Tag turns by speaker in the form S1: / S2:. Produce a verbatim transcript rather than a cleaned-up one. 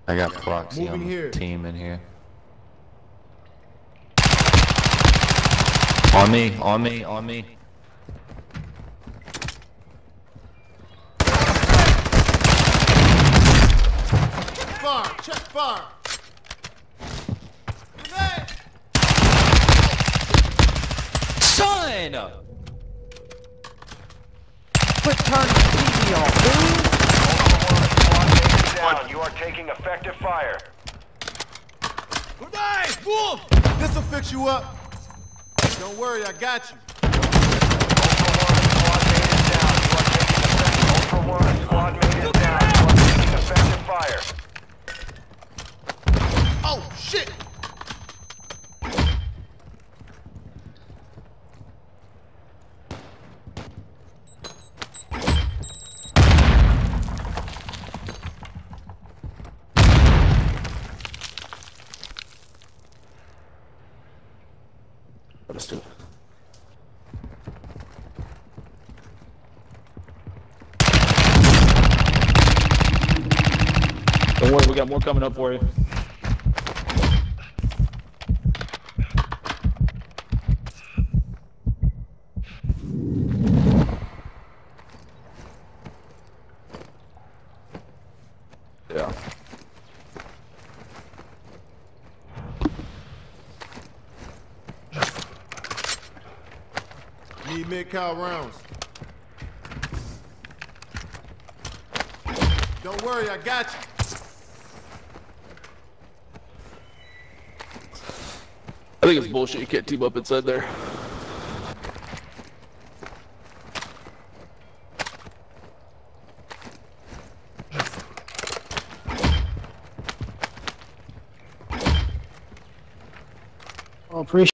S1: I got proxy
S2: Moving
S1: on the
S2: here.
S1: team in here. On me, on me, on me.
S2: Fire! Check fire! Grenade!
S1: Son!
S3: Quit turning the T V off, dude!
S4: Down. You are taking effective fire.
S2: Grenade! Wolf! This'll fix you up. Don't worry, I got you.
S4: Ultra One, squad mate is down. You are taking effective fire.
S2: Oh, shit!
S1: Let's do it.
S5: Don't worry, we got more coming up for you. Yeah.
S2: Need mid-cow rounds. Don't worry, I got you.
S5: I think it's bullshit you can't team up inside there.
S3: Oh, appreciate